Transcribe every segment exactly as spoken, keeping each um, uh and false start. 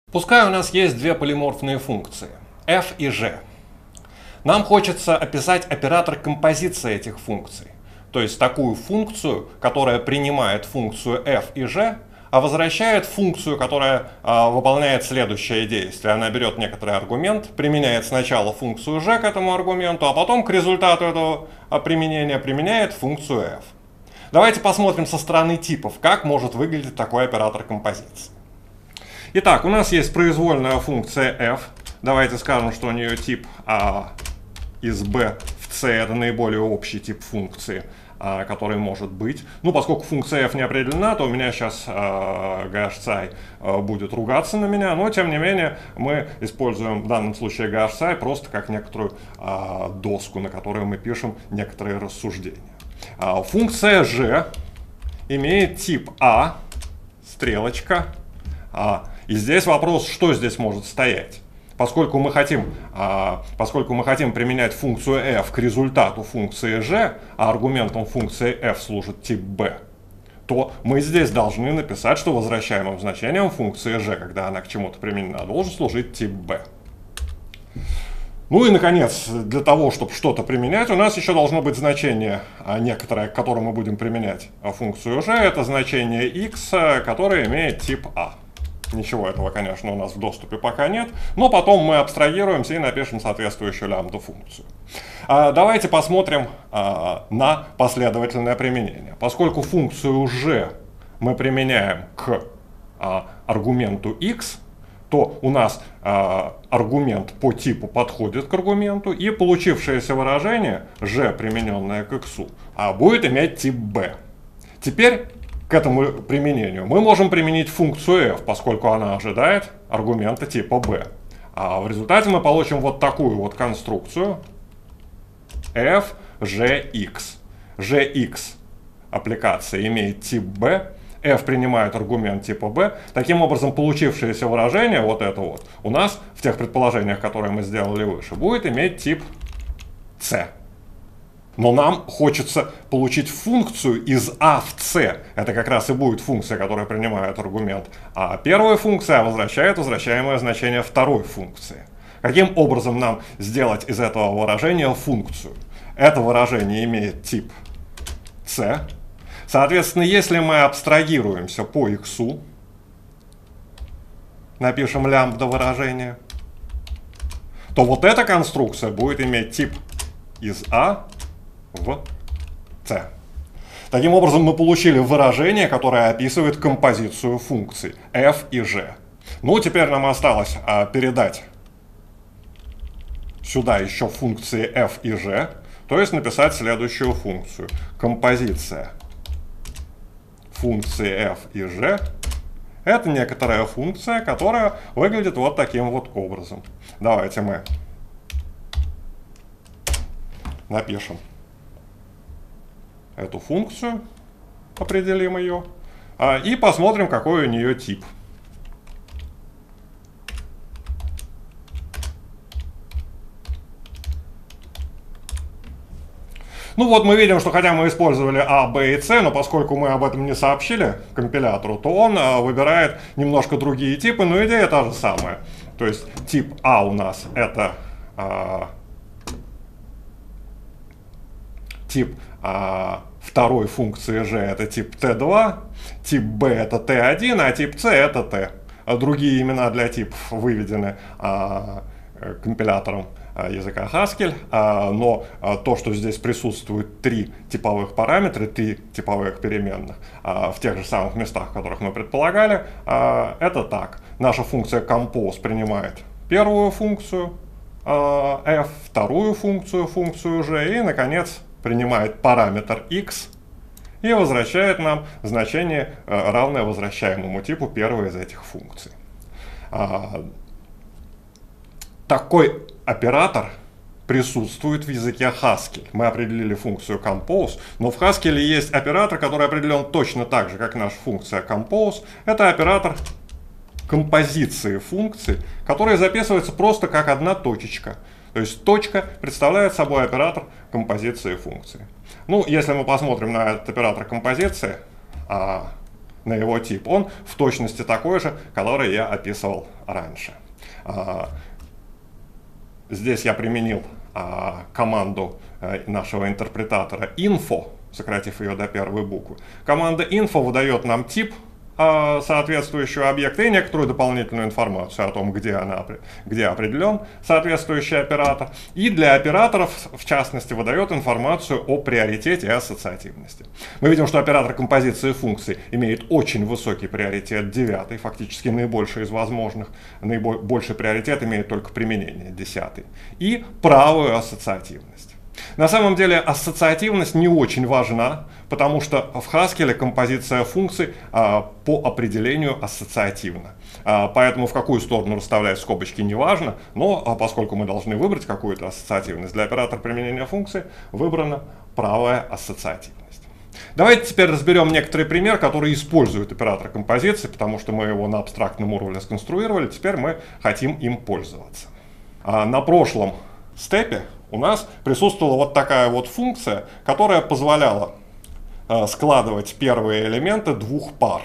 Пускай у нас есть две полиморфные функции f и g. Нам хочется описать оператор композиции этих функций, то есть такую функцию, которая принимает функцию f и g, а возвращает функцию, которая а, выполняет следующее действие. Она берет некоторый аргумент, применяет сначала функцию g к этому аргументу, а потом к результату этого применения применяет функцию f. Давайте посмотрим со стороны типов, как может выглядеть такой оператор композиции. Итак, у нас есть произвольная функция f. Давайте скажем, что у нее тип а, из b в c. Это наиболее общий тип функции, а, который может быть. Ну, поскольку функция f не определена, то у меня сейчас а, GHCI а, будет ругаться на меня. Но, тем не менее, мы используем в данном случае GHCI просто как некоторую а, доску, на которой мы пишем некоторые рассуждения. А, функция g имеет тип a, стрелочка, а. И здесь вопрос, что здесь может стоять. Поскольку мы хотим, а, поскольку мы хотим применять функцию f к результату функции g, а аргументом функции f служит тип b, то мы здесь должны написать, что возвращаемым значением функции g, когда она к чему-то применена, должен служить тип b. Ну и, наконец, для того, чтобы что-то применять, у нас еще должно быть значение некоторое, к которому мы будем применять функцию g. Это значение x, которое имеет тип a. Ничего этого, конечно, у нас в доступе пока нет, но потом мы абстрагируемся и напишем соответствующую лямбда-функцию. А, давайте посмотрим а, на последовательное применение. Поскольку функцию g мы применяем к а, аргументу x, то у нас а, аргумент по типу подходит к аргументу, и получившееся выражение g, примененное к x, а, будет иметь тип b. Теперь к этому применению мы можем применить функцию f, поскольку она ожидает аргумента типа b. А в результате мы получим вот такую вот конструкцию f, gx. gx аппликация имеет тип b, f принимает аргумент типа b. Таким образом, получившееся выражение, вот это вот, у нас в тех предположениях, которые мы сделали выше, будет иметь тип c. Но нам хочется получить функцию из a в c. Это как раз и будет функция, которая принимает аргумент а первой функции, а возвращает возвращаемое значение второй функции. Каким образом нам сделать из этого выражения функцию? Это выражение имеет тип c. Соответственно, если мы абстрагируемся по x, напишем лямбда выражение, то вот эта конструкция будет иметь тип из a в c. Таким образом, мы получили выражение, которое описывает композицию функций f и g. Ну, теперь нам осталось а, передать сюда еще функции f и g, то есть написать следующую функцию. Композиция функции f и g — это некоторая функция, которая выглядит вот таким вот образом. Давайте мы напишем эту функцию, определим ее, и посмотрим, какой у нее тип. Ну вот мы видим, что хотя мы использовали a, b и c, но поскольку мы об этом не сообщили компилятору, то он выбирает немножко другие типы, но идея та же самая. То есть тип a у нас это а, тип а, второй функции g, это тип ти два, тип b это ти один, а тип c это t. Другие имена для типов выведены а, компилятором языка Haskell, а, но а, то, что здесь присутствует три типовых параметра, три типовых переменных а, в тех же самых местах, в которых мы предполагали, а, это так. Наша функция compose принимает первую функцию а, f, вторую функцию, функцию g, и, наконец, принимает параметр x и возвращает нам значение, равное возвращаемому типу первой из этих функций. Такой оператор присутствует в языке Haskell. Мы определили функцию compose, но в Haskell есть оператор, который определен точно так же, как наша функция compose. Это оператор композиции функций, который записывается просто как одна точечка. То есть точка представляет собой оператор композиции функции. Ну, если мы посмотрим на этот оператор композиции, а, на его тип, он в точности такой же, который я описывал раньше. Здесь я применил команду нашего интерпретатора info, сократив ее до первой буквы. Команда info выдает нам тип соответствующего объекта и некоторую дополнительную информацию о том, где, она, где определен соответствующий оператор. И для операторов, в частности, выдает информацию о приоритете и ассоциативности. Мы видим, что оператор композиции функций имеет очень высокий приоритет девятый, фактически наибольший из возможных. Наибольший приоритет имеет только применение десятый. И правую ассоциативность. На самом деле ассоциативность не очень важна, потому что в Haskell композиция функций а, по определению ассоциативна. А, поэтому в какую сторону расставлять скобочки не важно, но а, поскольку мы должны выбрать какую-то ассоциативность, для оператора применения функции выбрана правая ассоциативность. Давайте теперь разберем некоторый пример, который использует оператор композиции, потому что мы его на абстрактном уровне сконструировали, теперь мы хотим им пользоваться. А, на прошлом степе у нас присутствовала вот такая вот функция, которая позволяла э, складывать первые элементы двух пар.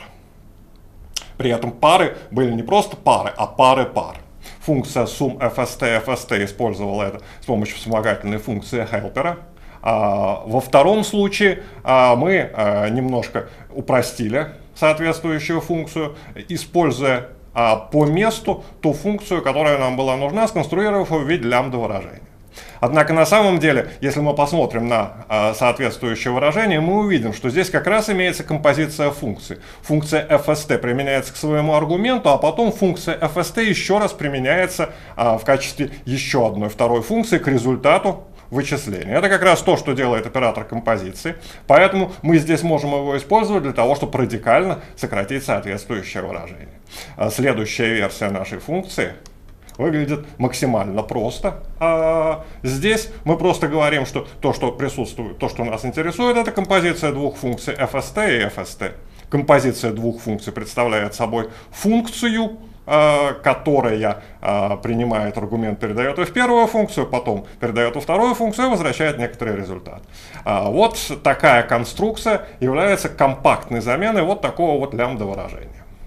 При этом пары были не просто пары, а пары пар. Функция sumFST FST использовала это с помощью вспомогательной функции helper. А, во втором случае а, мы а, немножко упростили соответствующую функцию, используя а, по месту ту функцию, которая нам была нужна, сконструировав ее в виде лямбда выражения. Однако на самом деле, если мы посмотрим на э, соответствующее выражение, мы увидим, что здесь как раз имеется композиция функций. Функция fst применяется к своему аргументу, а потом функция fst еще раз применяется э, в качестве еще одной второй функции к результату вычисления. Это как раз то, что делает оператор композиции, поэтому мы здесь можем его использовать для того, чтобы радикально сократить соответствующее выражение. Следующая версия нашей функции выглядит максимально просто. А здесь мы просто говорим, что то, что присутствует, то, что нас интересует, это композиция двух функций fst и fst. Композиция двух функций представляет собой функцию, которая принимает аргумент, передает его в первую функцию, потом передает во вторую функцию и возвращает некоторый результат. Вот такая конструкция является компактной заменой вот такого вот лямбда выражения.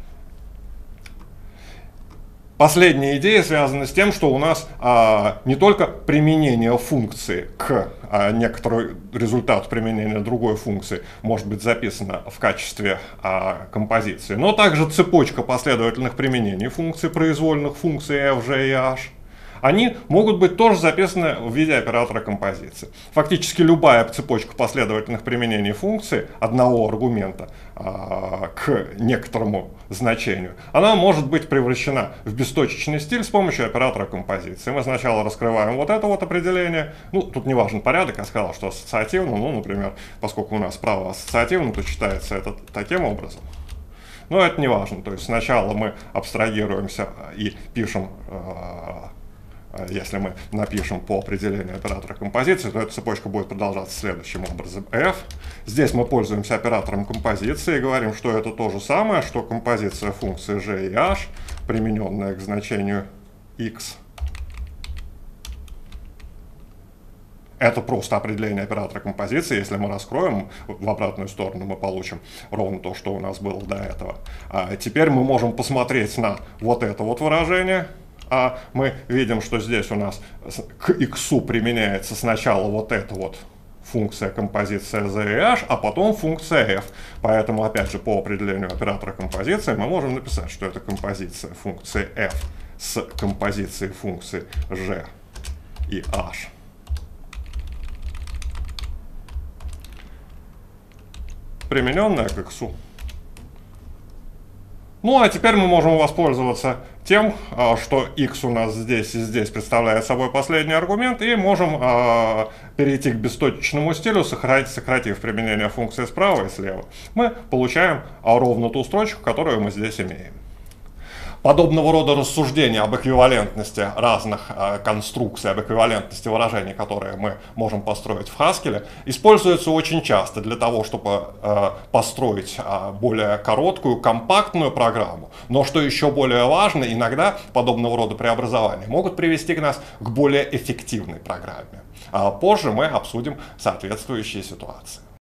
Последняя идея связана с тем, что у нас а, не только применение функции к а, некоторому результату применения другой функции может быть записано в качестве а, композиции, но также цепочка последовательных применений функций, произвольных функций f, g и h. Они могут быть тоже записаны в виде оператора композиции. Фактически любая цепочка последовательных применений функции одного аргумента а, к некоторому значению, она может быть превращена в бесточечный стиль с помощью оператора композиции. Мы сначала раскрываем вот это вот определение. Ну, тут не важен порядок, я сказал, что ассоциативно. Ну, например, поскольку у нас справа ассоциативно, то читается это таким образом. Но это не важно. То есть сначала мы абстрагируемся и пишем... Если мы напишем по определению оператора композиции, то эта цепочка будет продолжаться следующим образом. F. Здесь мы пользуемся оператором композиции и говорим, что это то же самое, что композиция функции g и h, примененная к значению x. Это просто определение оператора композиции. Если мы раскроем в обратную сторону, мы получим ровно то, что у нас было до этого. А теперь мы можем посмотреть на вот это вот выражение. А мы видим, что здесь у нас к x применяется сначала вот эта вот функция композиция z и h, а потом функция f. Поэтому, опять же, по определению оператора композиции мы можем написать, что это композиция функции f с композицией функций g и h. Примененная к x. Ну, а теперь мы можем воспользоваться тем, что x у нас здесь и здесь представляет собой последний аргумент, и можем э, перейти к бесточечному стилю, сократив, сократив применение функции справа и слева. Мы получаем ровно ту строчку, которую мы здесь имеем. Подобного рода рассуждения об эквивалентности разных э, конструкций, об эквивалентности выражений, которые мы можем построить в Haskell, используются очень часто для того, чтобы э, построить э, более короткую, компактную программу. Но что еще более важно, иногда подобного рода преобразования могут привести к нас к более эффективной программе. А позже мы обсудим соответствующие ситуации.